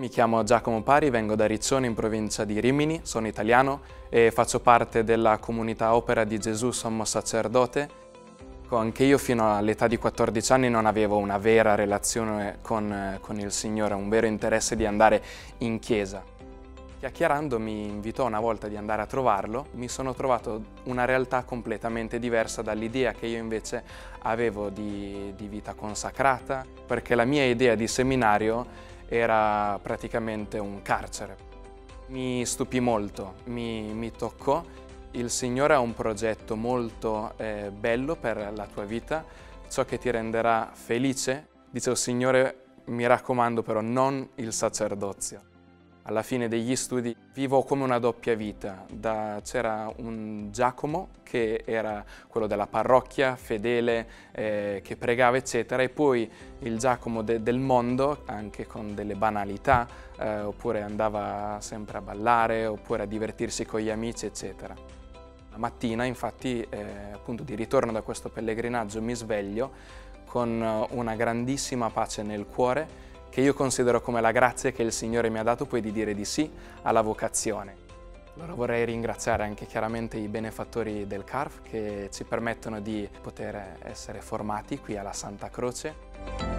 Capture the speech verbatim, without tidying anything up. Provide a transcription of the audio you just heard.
Mi chiamo Giacomo Pari, vengo da Riccione in provincia di Rimini, sono italiano e faccio parte della comunità Opera di Gesù Sommo Sacerdote. Anche io fino all'età di quattordici anni non avevo una vera relazione con, con il Signore, un vero interesse di andare in chiesa. Chiacchierando mi invitò una volta di andare a trovarlo, mi sono trovato una realtà completamente diversa dall'idea che io invece avevo di, di vita consacrata, perché la mia idea di seminario era praticamente un carcere. Mi stupì molto, mi, mi toccò. Il Signore ha un progetto molto eh, bello per la tua vita, ciò che ti renderà felice. Dicevo, Signore, mi raccomando però non il sacerdozio. Alla fine degli studi vivo come una doppia vita. C'era un Giacomo che era quello della parrocchia, fedele, eh, che pregava eccetera, e poi il Giacomo de del mondo, anche con delle banalità, eh, oppure andava sempre a ballare, oppure a divertirsi con gli amici eccetera. La mattina infatti, eh, appunto di ritorno da questo pellegrinaggio, mi sveglio con una grandissima pace nel cuore, che io considero come la grazia che il Signore mi ha dato poi di dire di sì alla vocazione. Allora vorrei ringraziare anche chiaramente i benefattori del C A R F che ci permettono di poter essere formati qui alla Santa Croce.